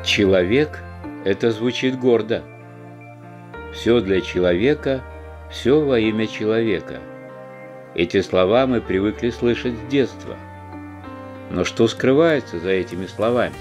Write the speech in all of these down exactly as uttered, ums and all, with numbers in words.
Человек – это звучит гордо. Все для человека, все во имя человека. Эти слова мы привыкли слышать с детства. Но что скрывается за этими словами?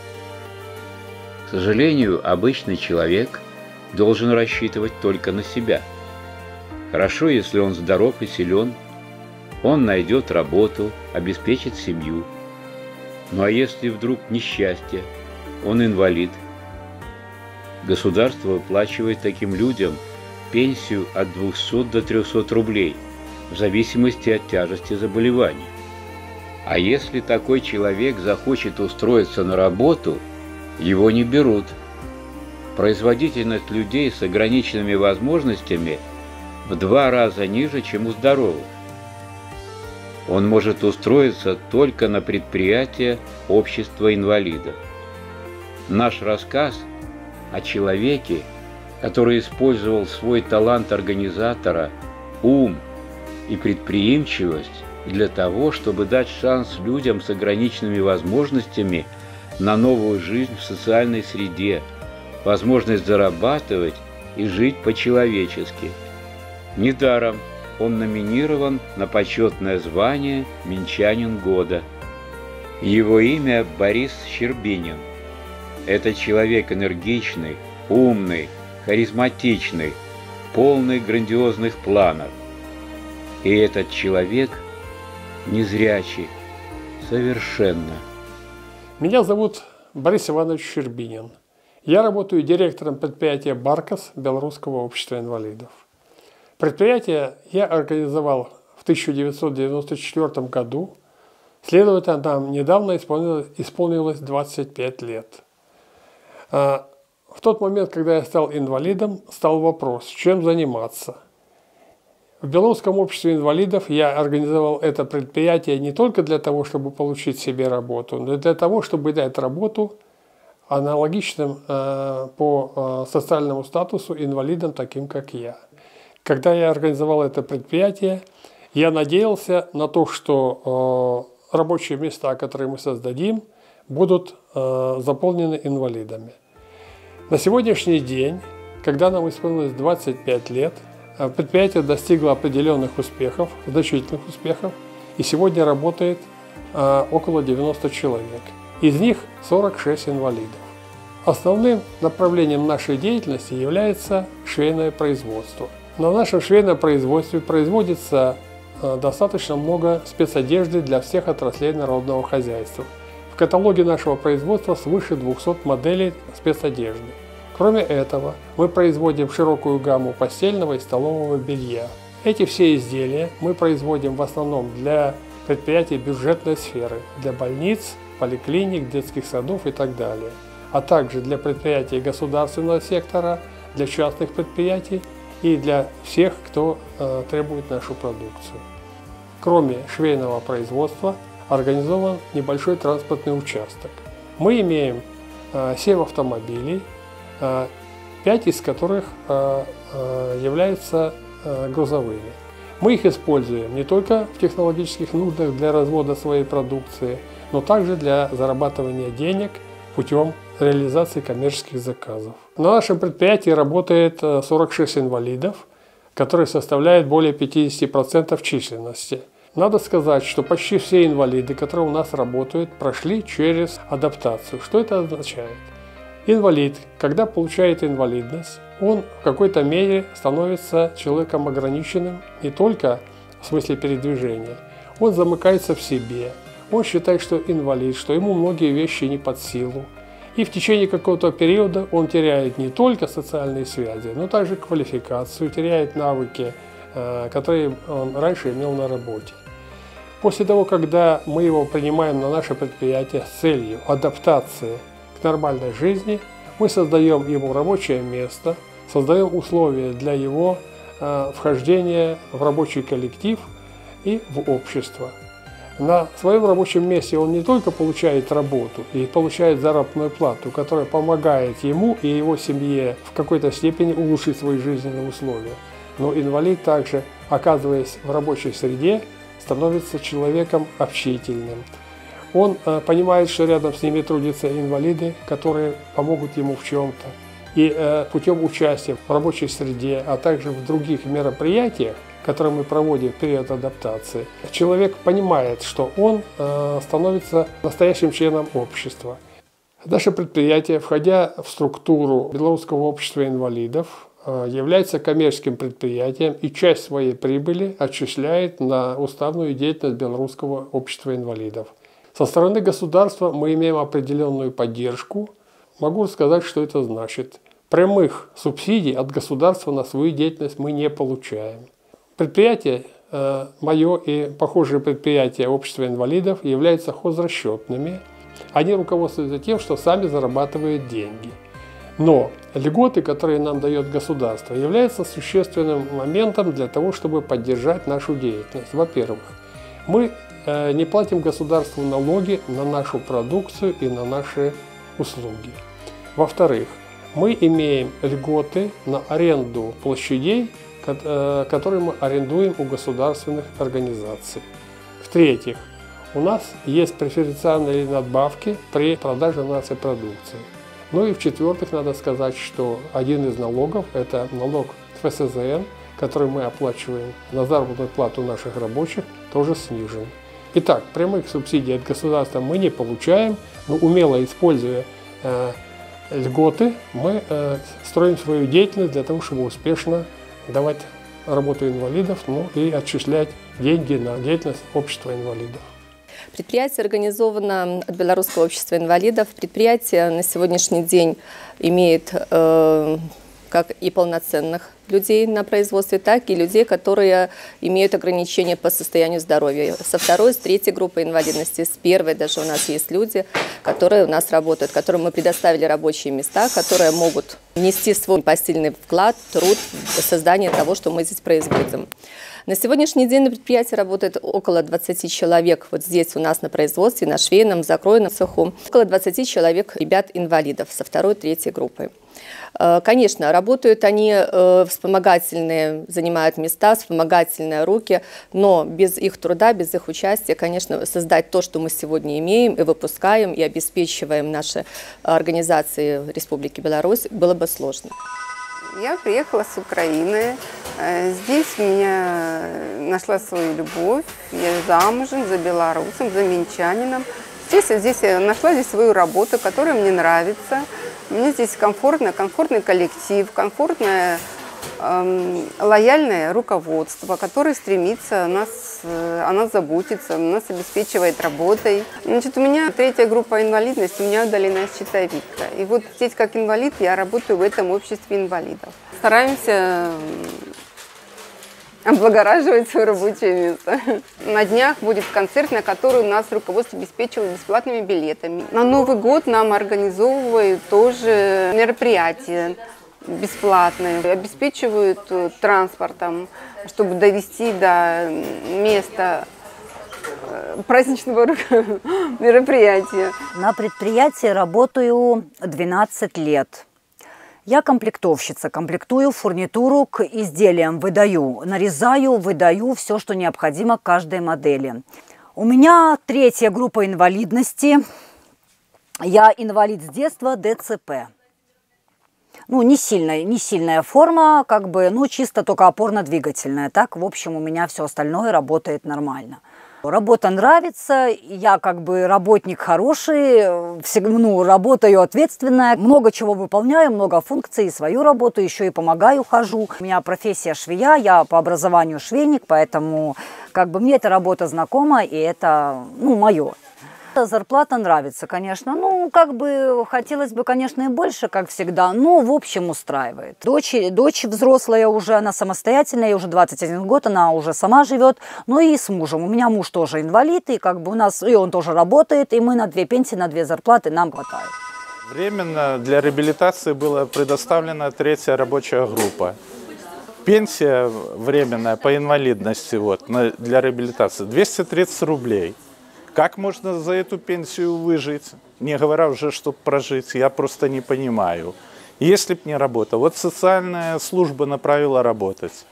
К сожалению, обычный человек должен рассчитывать только на себя. Хорошо, если он здоров и силен, он найдет работу, обеспечит семью. Ну а если вдруг несчастье, он инвалид, государство выплачивает таким людям пенсию от двухсот до трёхсот рублей, в зависимости от тяжести заболевания. А если такой человек захочет устроиться на работу, его не берут. Производительность людей с ограниченными возможностями в два раза ниже, чем у здоровых. Он может устроиться только на предприятие общества инвалидов. Наш рассказ о человеке, который использовал свой талант организатора, ум и предприимчивость для того, чтобы дать шанс людям с ограниченными возможностями на новую жизнь в социальной среде, возможность зарабатывать и жить по-человечески. Недаром он номинирован на почетное звание «Минчанин года». Его имя Борис Щербинин. Это человек энергичный, умный, харизматичный, полный грандиозных планов. И этот человек незрячий, совершенно. Меня зовут Борис Иванович Щербинин. Я работаю директором предприятия «Баркас» Белорусского общества инвалидов. Предприятие я организовал в тысяча девятьсот девяносто четвёртом году, следовательно, нам недавно исполнилось, исполнилось двадцать пять лет. В тот момент, когда я стал инвалидом, стал вопрос, чем заниматься. В Белорусском обществе инвалидов я организовал это предприятие не только для того, чтобы получить себе работу, но и для того, чтобы дать работу аналогичным э, по э, социальному статусу инвалидам, таким как я. Когда я организовал это предприятие, я надеялся на то, что э, рабочие места, которые мы создадим, будут э, заполнены инвалидами. На сегодняшний день, когда нам исполнилось двадцать пять лет, предприятие достигло определенных успехов, значительных успехов, и сегодня работает э, около девяноста человек. Из них сорок шесть инвалидов. Основным направлением нашей деятельности является швейное производство. На нашем швейном производстве производится э, достаточно много спецодежды для всех отраслей народного хозяйства. В каталоге нашего производства свыше двухсот моделей спецодежды. Кроме этого, мы производим широкую гамму постельного и столового белья. Эти все изделия мы производим в основном для предприятий бюджетной сферы, для больниц, поликлиник, детских садов и так далее, а также для предприятий государственного сектора, для частных предприятий и для всех, кто э, требует нашу продукцию. Кроме швейного производства, организован небольшой транспортный участок. Мы имеем э, семь автомобилей, э, пять из которых э, э, являются э, грузовыми. Мы их используем не только в технологических нуждах для развода своей продукции, но также для зарабатывания денег путем реализации коммерческих заказов. На нашем предприятии работает сорок шесть инвалидов, которые составляют более пятидесяти процентов численности. Надо сказать, что почти все инвалиды, которые у нас работают, прошли через адаптацию. Что это означает? Инвалид, когда получает инвалидность, он в какой-то мере становится человеком ограниченным не только в смысле передвижения. Он замыкается в себе, он считает, что инвалид, что ему многие вещи не под силу. И в течение какого-то периода он теряет не только социальные связи, но также квалификацию, теряет навыки, которые он раньше имел на работе. После того, когда мы его принимаем на наше предприятие с целью адаптации к нормальной жизни, мы создаем ему рабочее место, создаем условия для его вхождения в рабочий коллектив и в общество. На своем рабочем месте он не только получает работу и получает заработную плату, которая помогает ему и его семье в какой-то степени улучшить свои жизненные условия, но инвалид также, оказываясь в рабочей среде, становится человеком общительным. Он э, понимает, что рядом с ними трудятся инвалиды, которые помогут ему в чем-то. И э, путем участия в рабочей среде, а также в других мероприятиях, которые мы проводим в период адаптации, человек понимает, что он э, становится настоящим членом общества. Наше предприятие, входя в структуру Белорусского общества инвалидов, э, является коммерческим предприятием и часть своей прибыли отчисляет на уставную деятельность Белорусского общества инвалидов. Со стороны государства мы имеем определенную поддержку. Могу сказать, что это значит. Прямых субсидий от государства на свою деятельность мы не получаем. Предприятие э, мое и похожие предприятия общества инвалидов являются хозрасчетными. Они руководствуются тем, что сами зарабатывают деньги. Но льготы, которые нам дает государство, являются существенным моментом для того, чтобы поддержать нашу деятельность. Во-первых, мы э, не платим государству налоги на нашу продукцию и на наши услуги. Во-вторых, мы имеем льготы на аренду площадей, которые мы арендуем у государственных организаций. В-третьих, у нас есть преференциальные надбавки при продаже нашей продукции. Ну и в-четвертых, надо сказать, что один из налогов – это налог эф эс зэ эн, который мы оплачиваем на заработную плату наших рабочих, тоже снижен. Итак, прямых субсидий от государства мы не получаем, но умело используя э, льготы, мы э, строим свою деятельность для того, чтобы успешно давать работу инвалидов, ну и отчислять деньги на деятельность общества инвалидов. Предприятие организовано от Белорусского общества инвалидов. Предприятие на сегодняшний день имеет э, как и полноценных людей на производстве, так и людей, которые имеют ограничения по состоянию здоровья. Со второй, с третьей группы инвалидности, с первой даже у нас есть люди, которые у нас работают, которым мы предоставили рабочие места, которые могут внести свой посильный вклад, труд в создание того, что мы здесь производим. На сегодняшний день на предприятии работает около двадцати человек. Вот здесь у нас на производстве, на швейном, закройном цеху. Около двадцати человек ребят-инвалидов со второй, третьей группы. Конечно, работают они вспомогательные, занимают места, вспомогательные руки, но без их труда, без их участия, конечно, создать то, что мы сегодня имеем и выпускаем, и обеспечиваем наши организации Республики Беларусь, было бы сложно. Я приехала с Украины. Здесь меня нашла свою любовь. Я замужем за белорусом, за минчанином. Здесь, здесь я нашла здесь свою работу, которая мне нравится. Мне здесь комфортно, комфортный коллектив, комфортное, эм, лояльное руководство, которое стремится о нас, о нас заботиться, нас обеспечивает работой. Значит, у меня третья группа инвалидности, у меня удаленная щитовидка. И вот здесь как инвалид я работаю в этом обществе инвалидов. Стараемся облагораживать свое рабочее место. На днях будет концерт, на который у нас руководство обеспечивало бесплатными билетами. На Новый год нам организовывают тоже мероприятия бесплатные, обеспечивают транспортом, чтобы довести до места праздничного мероприятия. На предприятии работаю двенадцать лет. Я комплектовщица, комплектую фурнитуру к изделиям, выдаю, нарезаю, выдаю все, что необходимо каждой модели. У меня третья группа инвалидности. Я инвалид с детства, дэ цэ пэ. Ну, не сильная, не сильная форма, как бы, ну, чисто только опорно-двигательная. Так, в общем, у меня все остальное работает нормально. Работа нравится, я как бы работник хороший, ну, работаю ответственная, много чего выполняю, много функций, свою работу еще и помогаю, хожу. У меня профессия швея, я по образованию швейник, поэтому как бы мне эта работа знакома, и это, ну, мое. Зарплата нравится, конечно. Ну, как бы хотелось бы, конечно, и больше, как всегда, но в общем устраивает. Дочь, дочь взрослая уже, она самостоятельная, ей уже двадцать один год, она уже сама живет, ну и с мужем. У меня муж тоже инвалид, и как бы у нас, и он тоже работает, и мы на две пенсии, на две зарплаты нам хватает. Временно для реабилитации была предоставлена третья рабочая группа. Пенсия временная по инвалидности вот, для реабилитации двести тридцать рублей. Как можно за эту пенсию выжить, не говоря уже, чтобы прожить, я просто не понимаю. Если б не работа, вот социальная служба направила работать,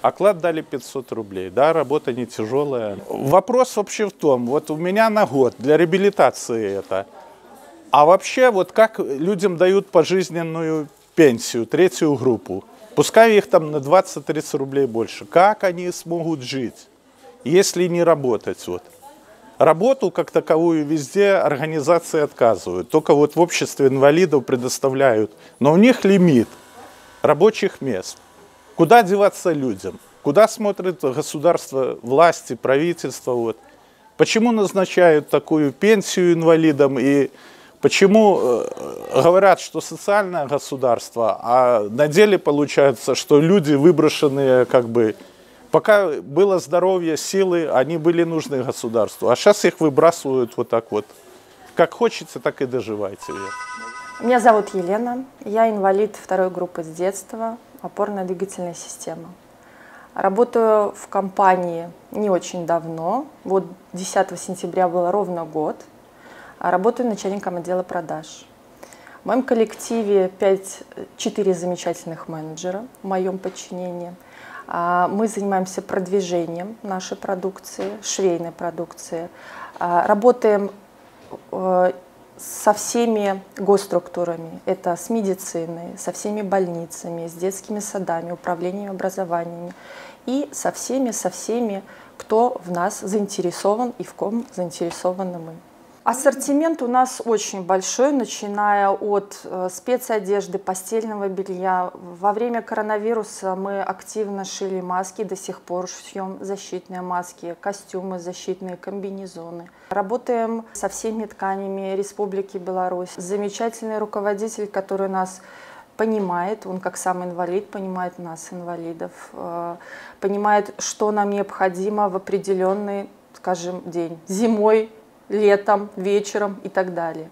Оклад дали пятьсот рублей, да, работа не тяжелая. Вопрос вообще в том, вот у меня на год для реабилитации это, а вообще вот как людям дают пожизненную пенсию, третью группу, пускай их там на двадцать-тридцать рублей больше, как они смогут жить, если не работать вот? Работу как таковую везде организации отказывают, только вот в обществе инвалидов предоставляют, но у них лимит рабочих мест. Куда деваться людям? Куда смотрит государство, власти, правительство? Вот. Почему назначают такую пенсию инвалидам и почему э, говорят, что социальное государство, а на деле получается, что люди выброшенные как бы... Пока было здоровье, силы, они были нужны государству, а сейчас их выбрасывают вот так вот. Как хочется, так и доживайте. Меня зовут Елена, я инвалид второй группы с детства, опорно-двигательная система. Работаю в компании не очень давно, вот десятого сентября было ровно год. Работаю начальником отдела продаж. В моем коллективе пять-четыре замечательных менеджера в моем подчинении. Мы занимаемся продвижением нашей продукции, швейной продукции. Работаем со всеми госструктурами, это с медициной, со всеми больницами, с детскими садами, управлением образованиями и со всеми, со всеми, кто в нас заинтересован и в ком заинтересованы мы. Ассортимент у нас очень большой, начиная от спецодежды, постельного белья. Во время коронавируса мы активно шили маски, до сих пор шьем защитные маски, костюмы защитные, комбинезоны. Работаем со всеми тканями Республики Беларусь. Замечательный руководитель, который нас понимает, он как сам инвалид, понимает нас, инвалидов, понимает, что нам необходимо в определенный, скажем, день, зимой, летом, вечером и так далее.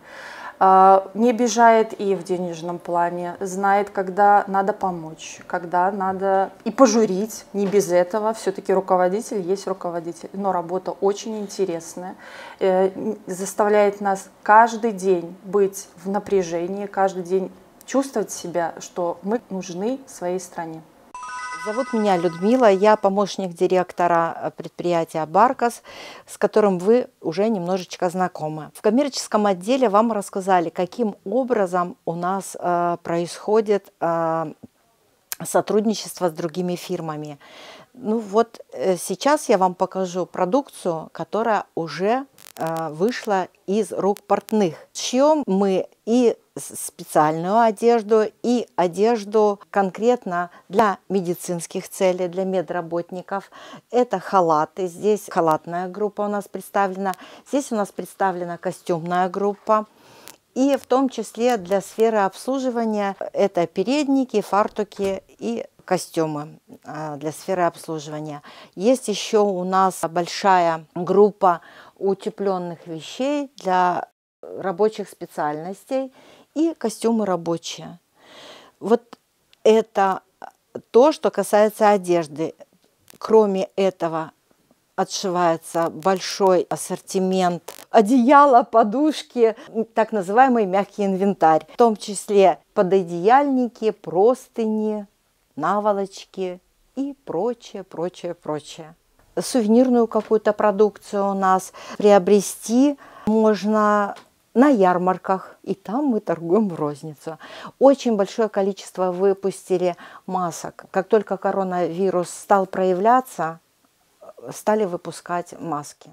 Не обижает и в денежном плане, знает, когда надо помочь, когда надо и пожурить, не без этого. Все-таки руководитель есть руководитель, но работа очень интересная, заставляет нас каждый день быть в напряжении, каждый день чувствовать себя, что мы нужны своей стране. Зовут меня Людмила, я помощник директора предприятия «Баркас», с которым вы уже немножечко знакомы. В коммерческом отделе вам рассказали, каким образом у нас э, происходит э, сотрудничество с другими фирмами. Ну вот э, сейчас я вам покажу продукцию, которая уже э, вышла из рук портных. Шьем мы и специальную одежду, и одежду конкретно для медицинских целей, для медработников. Это халаты. Здесь халатная группа у нас представлена. Здесь у нас представлена костюмная группа. И в том числе для сферы обслуживания это передники, фартуки и костюмы для сферы обслуживания. Есть еще у нас большая группа утепленных вещей для рабочих специальностей и костюмы рабочие. Вот это то, что касается одежды. Кроме этого отшивается большой ассортимент одеяла, подушки, так называемый мягкий инвентарь. В том числе пододеяльники, простыни, наволочки и прочее, прочее, прочее. Сувенирную какую-то продукцию у нас приобрести можно на ярмарках, и там мы торгуем в розницу. Очень большое количество выпустили масок. Как только коронавирус стал проявляться, стали выпускать маски.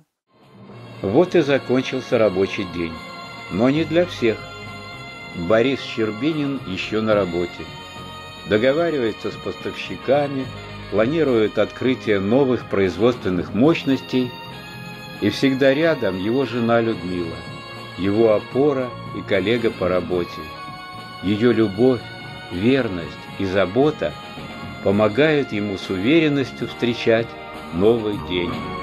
Вот и закончился рабочий день. Но не для всех. Борис Щербинин еще на работе. Договаривается с поставщиками, планирует открытие новых производственных мощностей. И всегда рядом его жена Людмила, его опора и коллега по работе. Ее любовь, верность и забота помогают ему с уверенностью встречать новый день.